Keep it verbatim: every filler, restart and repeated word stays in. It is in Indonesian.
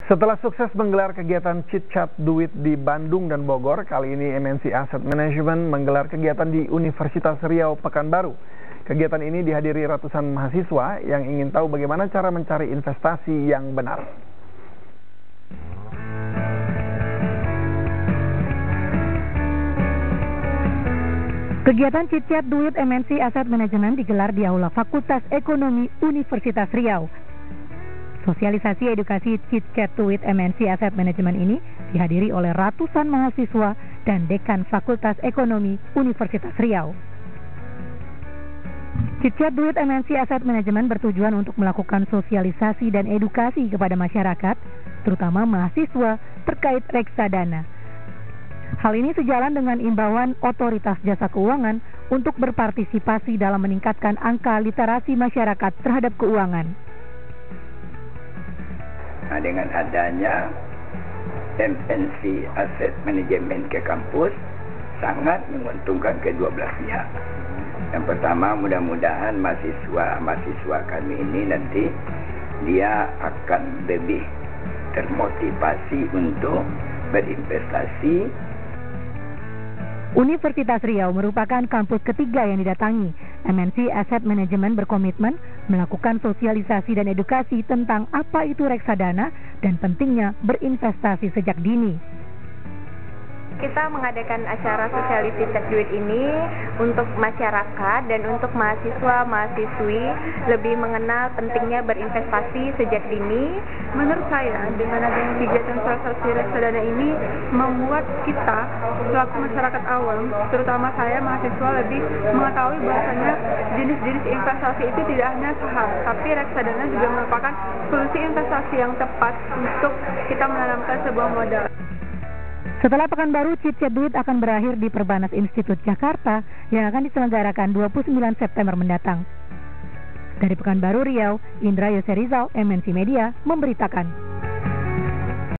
Setelah sukses menggelar kegiatan Chit Chat Duit di Bandung dan Bogor, kali ini M N C Asset Management menggelar kegiatan di Universitas Riau Pekanbaru. Kegiatan ini dihadiri ratusan mahasiswa yang ingin tahu bagaimana cara mencari investasi yang benar. Kegiatan Chit Chat Duit M N C Asset Management digelar di Aula Fakultas Ekonomi Universitas Riau. Sosialisasi edukasi Chit Chat Duit M N C Asset Management ini dihadiri oleh ratusan mahasiswa dan dekan Fakultas Ekonomi Universitas Riau. Chit Chat Duit M N C Asset Management bertujuan untuk melakukan sosialisasi dan edukasi kepada masyarakat, terutama mahasiswa terkait reksadana. Hal ini sejalan dengan imbauan Otoritas Jasa Keuangan untuk berpartisipasi dalam meningkatkan angka literasi masyarakat terhadap keuangan. Nah, dengan adanya M N C Asset Management ke kampus sangat menguntungkan kedua belah pihak. Yang pertama, mudah-mudahan mahasiswa-mahasiswa kami ini nanti dia akan lebih termotivasi untuk berinvestasi. Universitas Riau merupakan kampus ketiga yang didatangi. M N C Asset Management berkomitmen melakukan sosialisasi dan edukasi tentang apa itu reksadana dan pentingnya berinvestasi sejak dini. Kita mengadakan acara sosialisasi Chit Duit ini untuk masyarakat dan untuk mahasiswa-mahasiswi lebih mengenal pentingnya berinvestasi sejak dini. Menurut saya, dengan adanya kegiatan sosialisasi reksadana ini membuat kita selaku masyarakat awam, terutama saya mahasiswa, lebih mengetahui bahwasanya jenis-jenis investasi itu tidak hanya saham, tapi reksadana juga merupakan solusi investasi yang tepat untuk kita menanamkan sebuah modal. Setelah Pekanbaru, Chit Chat Duit akan berakhir di Perbanas Institut Jakarta yang akan diselenggarakan dua puluh sembilan September mendatang. Dari Pekanbaru Riau, Indra Yoserizal, M N C Media memberitakan.